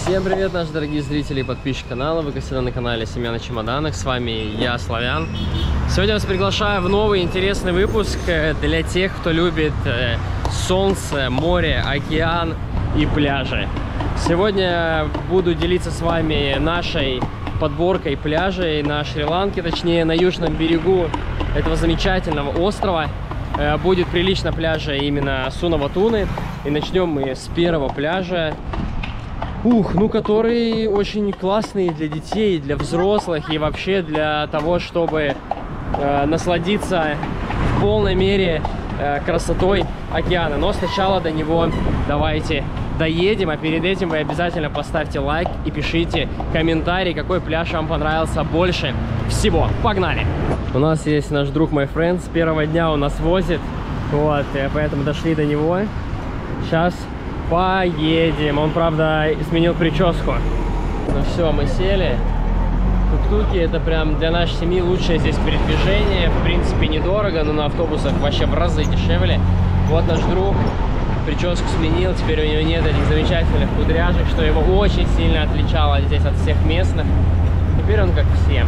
Всем привет, наши дорогие зрители и подписчики канала. Вы всегда на канале Семья на чемоданах. С вами я, Славян. Сегодня я вас приглашаю в новый интересный выпуск для тех, кто любит солнце, море, океан и пляжи. Сегодня буду делиться с вами нашей подборкой пляжей на Шри-Ланке, точнее на южном берегу этого замечательного острова. Будет прилично пляжа именно Сунаватуны. И начнем мы с первого пляжа. Который очень классный для детей, для взрослых и вообще для того, чтобы насладиться в полной мере красотой океана. Но сначала до него давайте доедем, а перед этим вы обязательно поставьте лайк и пишите комментарий, какой пляж вам понравился больше всего. Погнали! У нас есть наш друг My Friend, с первого дня он нас возит, вот, поэтому дошли до него. Сейчас поедем. Он, правда, сменил прическу. Ну все, мы сели. Тук-туки — это прям для нашей семьи лучшее здесь передвижение. В принципе, недорого, но на автобусах вообще в разы дешевле. Вот наш друг прическу сменил. Теперь у него нет этих замечательных кудряшек, что его очень сильно отличало здесь от всех местных. Теперь он как все.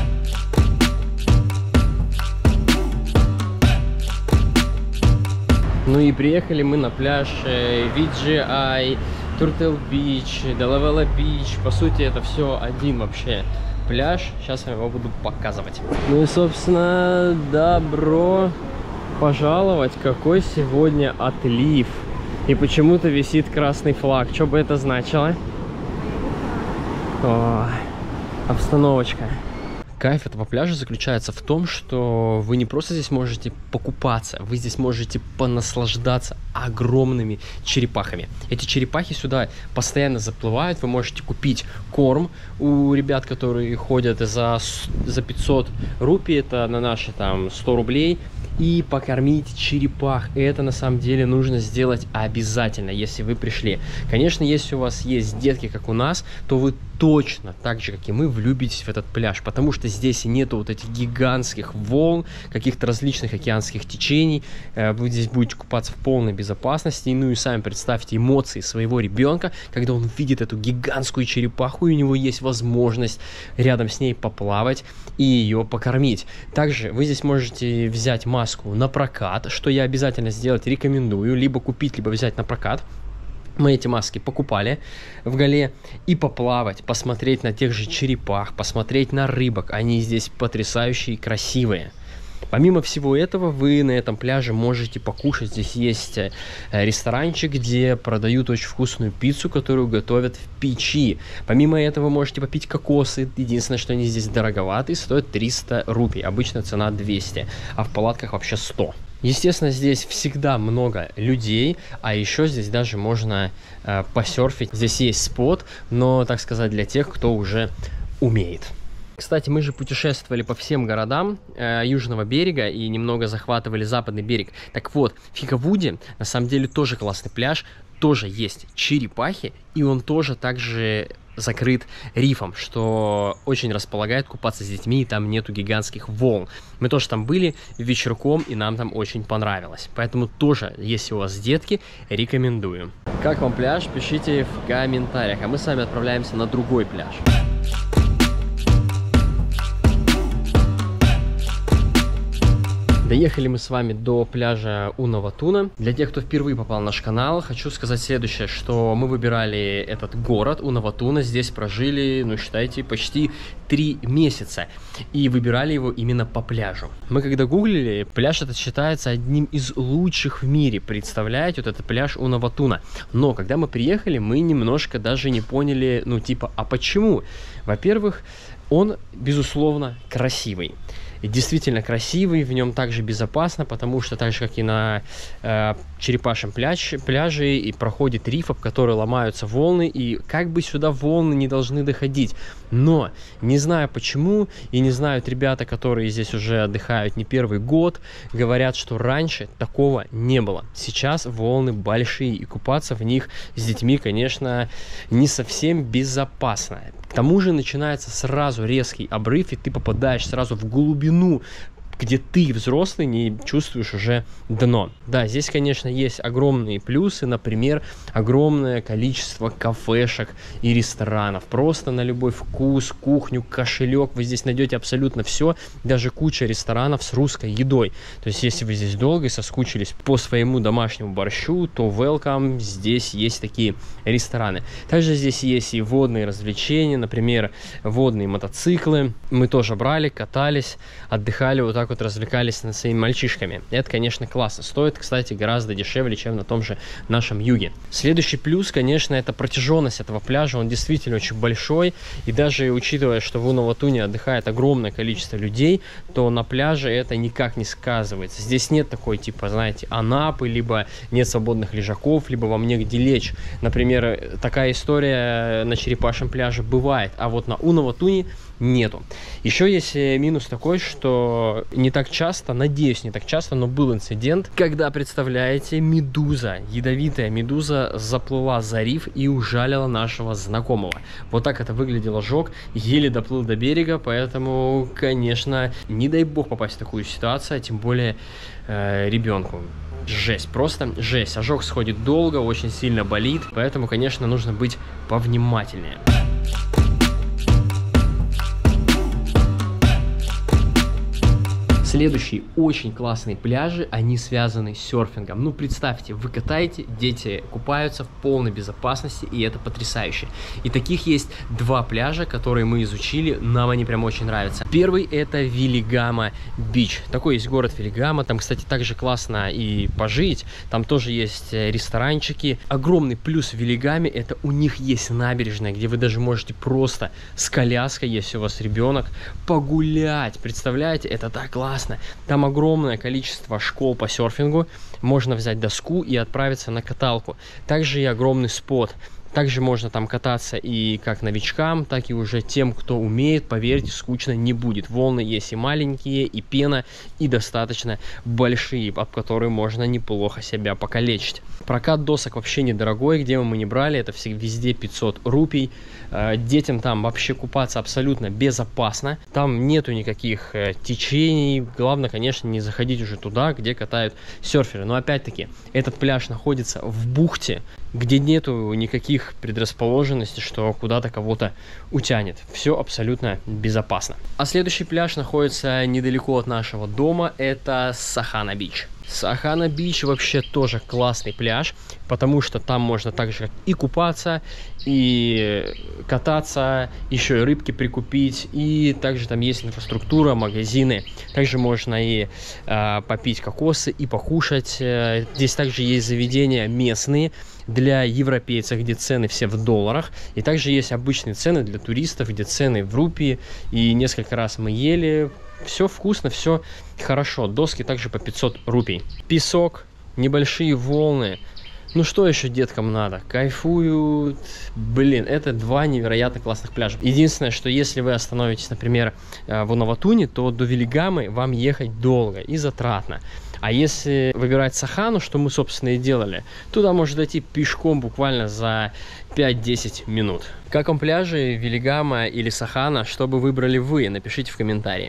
Ну и приехали мы на пляж VGI, Turtle Beach, Dalawala Beach. По сути, это все один вообще пляж. Сейчас я его буду показывать. Ну и, собственно, добро пожаловать. Какой сегодня отлив. И почему-то висит красный флаг. Что бы это значило? О, обстановочка. Кайф этого пляжа заключается в том, что вы не просто здесь можете покупаться, вы здесь можете понаслаждаться огромными черепахами. Эти черепахи сюда постоянно заплывают, вы можете купить корм у ребят, которые ходят за 500 рупий, это на наши там 100 рублей, и покормить черепах. И это на самом деле нужно сделать обязательно, если вы пришли. Конечно, если у вас есть детки, как у нас, то вы точно так же, как и мы, влюбитесь в этот пляж, потому что здесь нету вот этих гигантских волн, каких-то различных океанских течений. Вы здесь будете купаться в полной безопасности. Ну и сами представьте эмоции своего ребенка, когда он видит эту гигантскую черепаху, и у него есть возможность рядом с ней поплавать и ее покормить. Также вы здесь можете взять маску на прокат, что я обязательно сделать рекомендую, либо купить, либо взять на прокат. Мы эти маски покупали в Гале, и поплавать, посмотреть на тех же черепах, посмотреть на рыбок. Они здесь потрясающие и красивые. Помимо всего этого, вы на этом пляже можете покушать. Здесь есть ресторанчик, где продают очень вкусную пиццу, которую готовят в печи. Помимо этого, можете попить кокосы. Единственное, что они здесь дороговатые, стоят 300 рупий. Обычно цена 200, а в палатках вообще 100. Естественно, здесь всегда много людей, а еще здесь даже можно посерфить. Здесь есть спот, но, так сказать, для тех, кто уже умеет. Кстати, мы же путешествовали по всем городам южного берега и немного захватывали западный берег. Так вот, в Хикавуде на самом деле тоже классный пляж, тоже есть черепахи, и он тоже также закрыт рифом, что очень располагает купаться с детьми, и там нету гигантских волн. Мы тоже там были вечерком, и нам там очень понравилось. Поэтому тоже, если у вас детки, рекомендую. Как вам пляж? Пишите в комментариях, а мы с вами отправляемся на другой пляж. Доехали мы с вами до пляжа Унаватуна. Для тех, кто впервые попал на наш канал, хочу сказать следующее, что мы выбирали этот город Унаватуна, здесь прожили, ну считайте, почти 3 месяца. И выбирали его именно по пляжу. Мы когда гуглили, пляж этот считается одним из лучших в мире. Представляете, вот этот пляж Унаватуна. Но когда мы приехали, мы немножко даже не поняли, ну типа, а почему? Во-первых, он, безусловно, красивый. Действительно красивый, в нем также безопасно, потому что так же, как и на черепашьем пляже, и проходит риф, об который ломаются волны, и как бы сюда волны не должны доходить. Но не знаю почему, и не знают ребята, которые здесь уже отдыхают не первый год, говорят, что раньше такого не было. Сейчас волны большие, и купаться в них с детьми, конечно, не совсем безопасно. К тому же начинается сразу резкий обрыв, и ты попадаешь сразу в глубину где ты, взрослый, не чувствуешь уже дно. Да, здесь, конечно, есть огромные плюсы, например, огромное количество кафешек и ресторанов. Просто на любой вкус, кухню, кошелек вы здесь найдете абсолютно все, даже куча ресторанов с русской едой. То есть, если вы здесь долго и соскучились по своему домашнему борщу, то welcome, здесь есть такие рестораны. Также здесь есть и водные развлечения, например, водные мотоциклы. Мы тоже брали, катались, отдыхали, вот так вот развлекались над своими мальчишками. Это, конечно, классно. Стоит, кстати, гораздо дешевле, чем на том же нашем юге. Следующий плюс, конечно, это протяженность этого пляжа. Он действительно очень большой. И даже учитывая, что в Унаватуне отдыхает огромное количество людей, то на пляже это никак не сказывается. Здесь нет такой, типа, знаете, Анапы, либо нет свободных лежаков, либо вам негде лечь. Например, такая история на Черепашьем пляже бывает, а вот на Унаватуне нету. Еще есть минус такой, что не так часто, надеюсь, не так часто, но был инцидент, когда, представляете, медуза, ядовитая медуза заплыла за риф и ужалила нашего знакомого. Вот так это выглядело, жог, еле доплыл до берега, поэтому, конечно, не дай бог попасть в такую ситуацию, а тем более ребенку. Жесть, просто жесть. Ожог сходит долго, очень сильно болит, поэтому, конечно, нужно быть повнимательнее. Следующие очень классные пляжи, они связаны с серфингом. Ну, представьте, вы катаете, дети купаются в полной безопасности, и это потрясающе. И таких есть два пляжа, которые мы изучили, нам они прям очень нравятся. Первый — это Вилигама Бич. Такой есть город Вилигама, там, кстати, также классно и пожить, там тоже есть ресторанчики. Огромный плюс в Вилигаме — это у них есть набережная, где вы даже можете просто с коляской, если у вас ребенок, погулять. Представляете, это так классно. Там огромное количество школ по серфингу, можно взять доску и отправиться на каталку. Также и огромный спот. Также можно там кататься и как новичкам, так и уже тем, кто умеет, поверьте, скучно не будет. Волны есть и маленькие, и пена, и достаточно большие, об которые можно неплохо себя покалечить. Прокат досок вообще недорогой, где бы мы ни брали, это везде 500 рупий. Детям там вообще купаться абсолютно безопасно. Там нету никаких течений. Главное, конечно, не заходить уже туда, где катают серферы. Но опять-таки, этот пляж находится в бухте, где нету никаких предрасположенностей, что куда-то кого-то утянет. Все абсолютно безопасно. А следующий пляж находится недалеко от нашего дома. Это Сахана-Бич. Сахана-Бич вообще тоже классный пляж, потому что там можно также и купаться, и кататься, еще и рыбки прикупить, и также там есть инфраструктура, магазины. Также можно и попить кокосы, и покушать. Здесь также есть заведения местные для европейцев, где цены все в долларах, и также есть обычные цены для туристов, где цены в рупии, и несколько раз мы ели. Все вкусно, все хорошо. Доски также по 500 рупий. Песок, небольшие волны. Ну что еще деткам надо? Кайфуют. Блин, это два невероятно классных пляжа. Единственное, что если вы остановитесь, например, в Унаватуне, то до Вилигамы вам ехать долго и затратно. А если выбирать Сахану, что мы, собственно, и делали, туда можно дойти пешком буквально за 5-10 минут. Как вам пляжи Вилигама или Сахана? Что бы выбрали вы? Напишите в комментарии.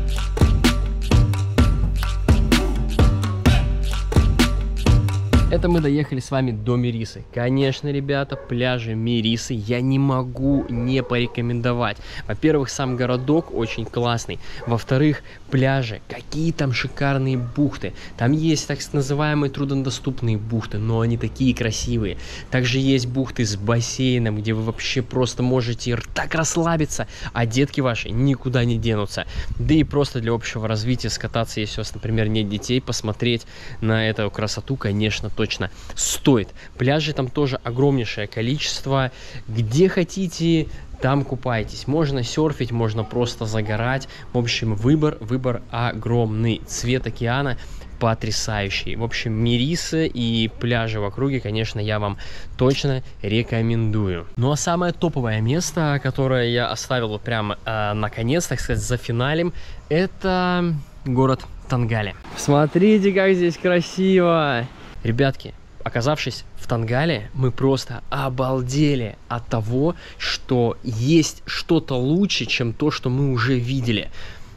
Это мы доехали с вами до Мирисы. Конечно, ребята, пляжи Мирисы я не могу не порекомендовать. Во-первых, сам городок очень классный. Во-вторых, пляжи. Какие там шикарные бухты. Там есть так называемые труднодоступные бухты, но они такие красивые. Также есть бухты с бассейном, где вы вообще просто можете так расслабиться, а детки ваши никуда не денутся. Да и просто для общего развития скататься, если у вас, например, нет детей, посмотреть на эту красоту, конечно, точно стоит. Пляжей там тоже огромнейшее количество. Где хотите, там купайтесь. Можно серфить, можно просто загорать. В общем, выбор огромный. Цвет океана потрясающий. В общем, Мирисы и пляжи в округе, конечно, я вам точно рекомендую. Ну а самое топовое место, которое я оставил прямо наконец, так сказать, за финалем, это город Тангале. Смотрите, как здесь красиво! Ребятки, оказавшись в Тангале, мы просто обалдели от того, что есть что-то лучше, чем то, что мы уже видели.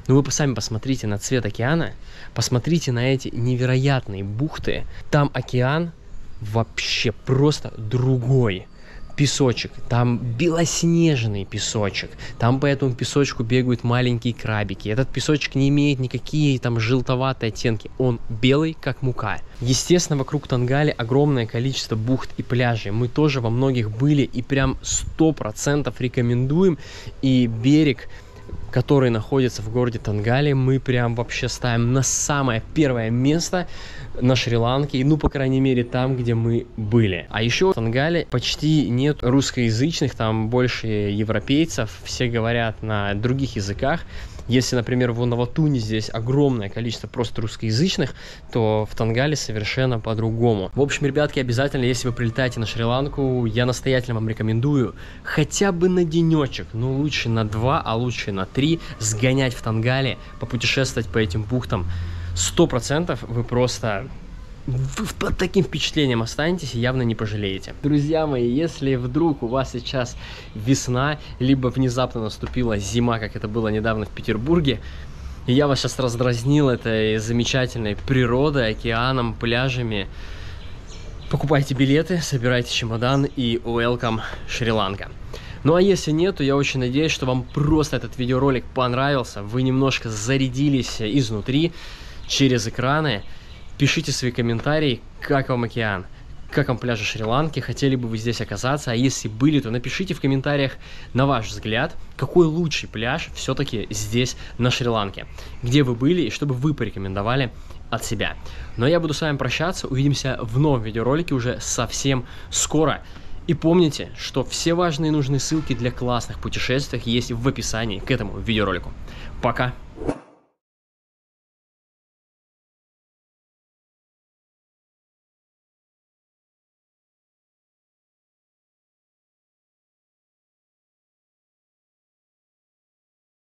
Но вы сами посмотрите на цвет океана, посмотрите на эти невероятные бухты. Там океан вообще просто другой. Песочек, там белоснежный песочек, там по этому песочку бегают маленькие крабики. Этот песочек не имеет никакие там желтоватые оттенки, он белый как мука. Естественно, вокруг Тонгали огромное количество бухт и пляжей. Мы тоже во многих были и прям 100% рекомендуем. И берег, который находится в городе Тонгали, мы прям вообще ставим на самое первое место на Шри-Ланке, ну, по крайней мере, там, где мы были. А еще в Тонгале почти нет русскоязычных, там больше европейцев, все говорят на других языках. Если, например, в Наватуне здесь огромное количество просто русскоязычных, то в Тонгале совершенно по-другому. В общем, ребятки, обязательно, если вы прилетаете на Шри-Ланку, я настоятельно вам рекомендую хотя бы на денечек, ну лучше на 2, а лучше на 3, сгонять в Тонгале, попутешествовать по этим бухтам. 100% вы просто под таким впечатлением останетесь и явно не пожалеете. Друзья мои, если вдруг у вас сейчас весна, либо внезапно наступила зима, как это было недавно в Петербурге, и я вас сейчас раздразнил этой замечательной природой, океаном, пляжами, покупайте билеты, собирайте чемодан и welcome Шри-Ланка. Ну а если нет, то я очень надеюсь, что вам просто этот видеоролик понравился, вы немножко зарядились изнутри, через экраны. Пишите свои комментарии, как вам океан, как вам пляжи Шри-Ланки, хотели бы вы здесь оказаться, а если были, то напишите в комментариях, на ваш взгляд, какой лучший пляж все-таки здесь, на Шри-Ланке, где вы были и что бы вы порекомендовали от себя. Но я буду с вами прощаться, увидимся в новом видеоролике уже совсем скоро. И помните, что все важные и нужные ссылки для классных путешествий есть в описании к этому видеоролику. Пока!